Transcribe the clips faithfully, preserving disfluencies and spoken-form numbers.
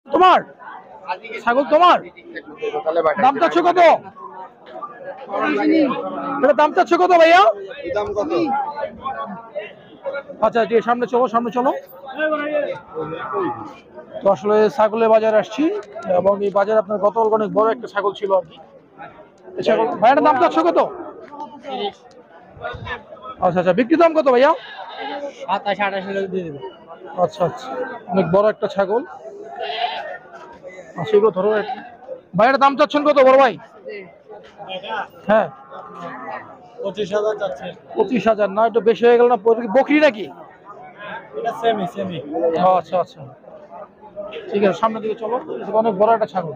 তোমার ছাগল তোমার? দাম চাচ্ছ কত? এটা দাম চাচ্ছ কত ভাইয়া? আচ্ছা ঠিক সামনে চলো, সামনে চলো। তো আসলে ছাগলের বাজারে আসছি এবং এই বাজারে আপনার গত অনেক বড় একটা ছাগল ছিল আর কি। ছাগল ভাইয়ার দাম চাচ্ছ কত? আচ্ছা আচ্ছা, বিক্রি দাম কত ভাইয়া? সাতাশ আঠাশ হলে দিয়ে দেবো। আচ্ছা আচ্ছা, অনেক বড় একটা ছাগল। আচ্ছা এগুলো ধরো। ভাইয়ের দাম চাচ্ছেন কত বড় ভাই? হ্যাঁ পঁচিশ হাজার চাচ্ছে। পঁচিশ হাজার না, একটু বেশি হয়ে গেল না? বকরি নাকি? এটা সেমি সেমি। আচ্ছা আচ্ছা ঠিক আছে, সামনের দিকে চলো। অনেক বড় একটা ছাগল।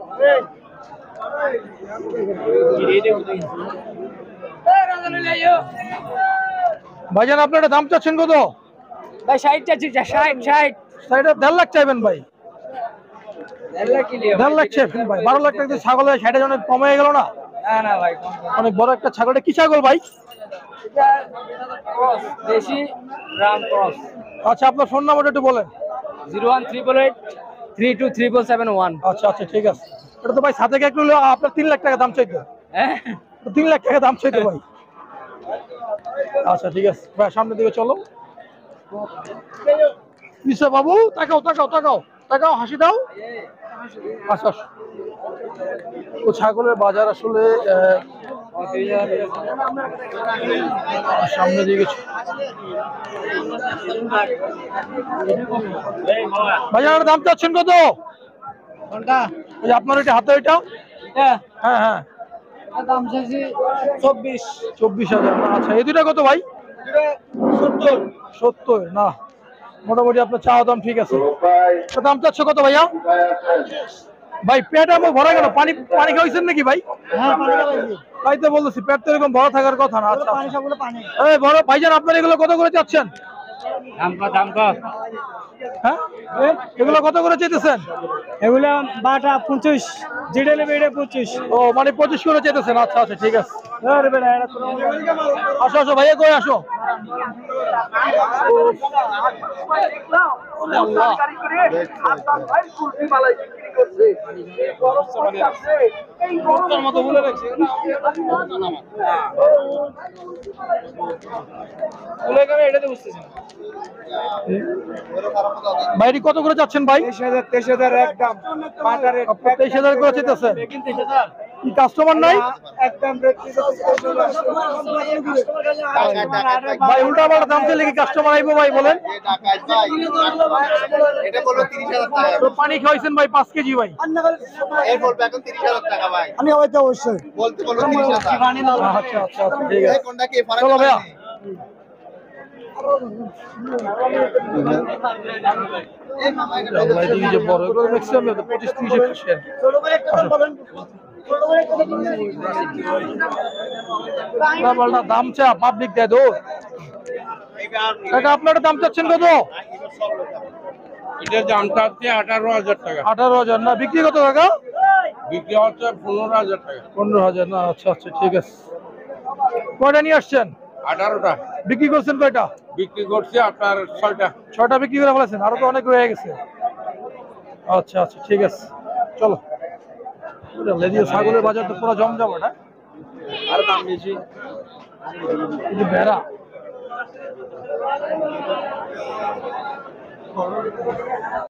ভাইজান আপনার দাম চাচ্ছেন কত? ভাই ষাট চাচ্ছি, ষাট ষাট। এটা দেড় লাখ চাইবেন ভাই? দেড় লাখ চাইবেন ভাই? বারো লাখ টাকা ছাগল ষাট হাজার অনেক কম হয়ে গেল না? না না ভাই, অনেক বড় একটা ছাগল। কি ছাগল ভাই? দেশি রাম ক্রস। আচ্ছা আপনার ফোন নাম্বারটা একটু বলেন। Zero one triple eight three two triple seven one. আচ্ছা আচ্ছা ঠিক আছে। এটা তো ভাই সাথে একটু আপনার তিন লাখ টাকা দাম চাইতো। হ্যাঁ তিন লাখ টাকা দাম চাইতো ভাই। আচ্ছা ঠিক আছে ভাই, সামনের দিকে চলো। নিশা বাবু তাকাও তাকাও তাকাও তাকাও, হাসি দাও। আচ্ছা ও ছাগলের বাজার আসলে সামনে দিকে। বাজারের দাম চাচ্ছেন কত? কোনটা? ওই যে আপনার ওইটা হাতে ওইটা। হ্যাঁ হ্যাঁ দাম চাইছি চব্বিশ। চব্বিশ হাজার না? আচ্ছা এই দুটা কত ভাই? সত্তর। সত্তর না, মোটামুটি আপনার চাওয়া দাম ঠিক আছে। দাম চাচ্ছ কত ভাইয়া? ভাই পেট আমার ভরা গেল। পানি পানি খাওয়াইছেন নাকি ভাই? হ্যাঁ পানি খাওয়াইছি। তাই তো বলতেছি, পেট তো এরকম ভরা থাকার কথা না। আচ্ছা পানি সবগুলো পানি। এই বড় ভাইজান আপনার এগুলো কত করে চাচ্ছেন? দাম কত? দাম কত? হ্যাঁ এগুলো কত করে চাইতেছেন? এগুলো বাটা পঁচিশ, যেটা নেবে এটা পঁচিশ। ও মানে পঁচিশ করে চাইতেছেন? আচ্ছা আচ্ছা ঠিক আছে। আসো আসো ভাইয়া, কই আসো। বাইরে কত করে যাচ্ছেন ভাই? তেইশ হাজার। তেইশ হাজার একদম। তেইশ হাজার করে চাইতেছেন? কি কাস্টমার নাই? একদম ভাই উল্টা পাল্টা দাম চাইলে কি কাস্টমার আইবো ভাই বলেন? তো পানি খাওয়াইছেন ভাই পাঁচ কেজি ভাই। আমি হয়তো অবশ্যই আচ্ছা আচ্ছা আচ্ছা ঠিক আছে, চলো ভাইয়া। এদিকে যে বড় এগুলো ম্যাক্সিমাম পঁচিশ ত্রিশে খাসেন। দাম চা পাবলিক দেয় দো। আপনার দাম চাচ্ছেন কত? এটার দামটা হচ্ছে আঠারো হাজার টাকা। আঠারো হাজার না, বিক্রি কত টাকা? বিক্রি হচ্ছে পনেরো হাজার টাকা। পনেরো হাজার না? আচ্ছা আচ্ছা ঠিক আছে। কয়টা নিয়ে আসছেন? আঠারোটা। বিক্রি করছেন কয়টা? বিক্রি করছে আপনার ছয়টা। ছয়টা বিক্রি করে ফেলেছেন, আরো তো অনেক রয়ে গেছে। আচ্ছা আচ্ছা ঠিক আছে, চলো। ছাগলের বাজার তো পুরো জমজমাট। আর দাম বেশি ভেড়া।